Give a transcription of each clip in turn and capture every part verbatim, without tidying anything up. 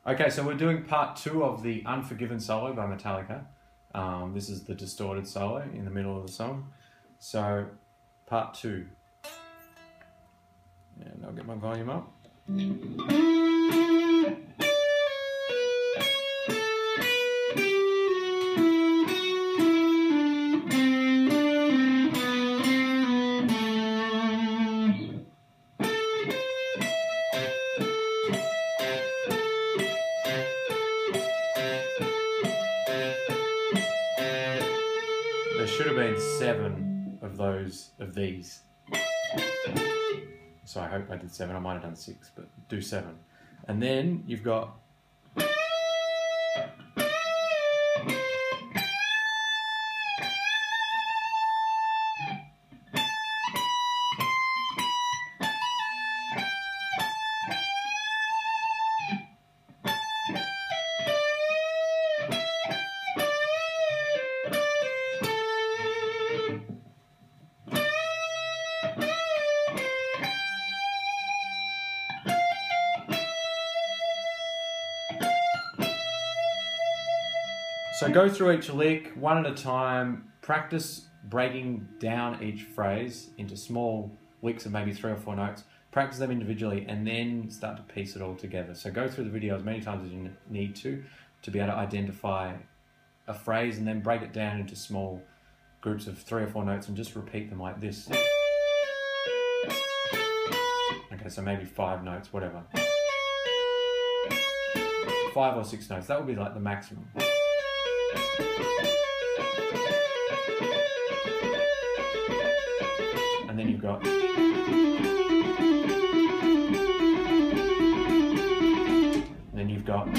Okay, so we're doing part two of the Unforgiven solo by Metallica. Um, this is the distorted solo in the middle of the song. So, part two. And I'll get my volume up. There should have been seven of those, of these. So I hope I did seven. I might have done six, but do seven. And then you've got So go through each lick one at a time, practice breaking down each phrase into small licks of maybe three or four notes, practice them individually, and then start to piece it all together. So go through the video as many times as you need to, to be able to identify a phrase and then break it down into small groups of three or four notes and just repeat them like this. Okay, so maybe five notes, whatever. Five or six notes, that would be like the maximum. And then you've got and then you've got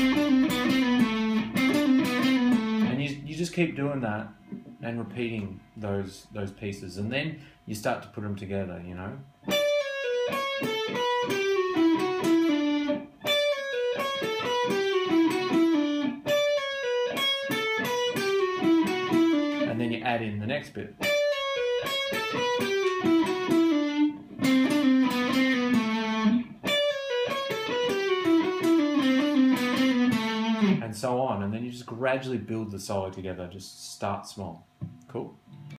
and you, you just keep doing that and repeating those those pieces, and then you start to put them together, you know. And then you add in the next bit. And so on, and then you just gradually build the solo together. Just start small. Cool.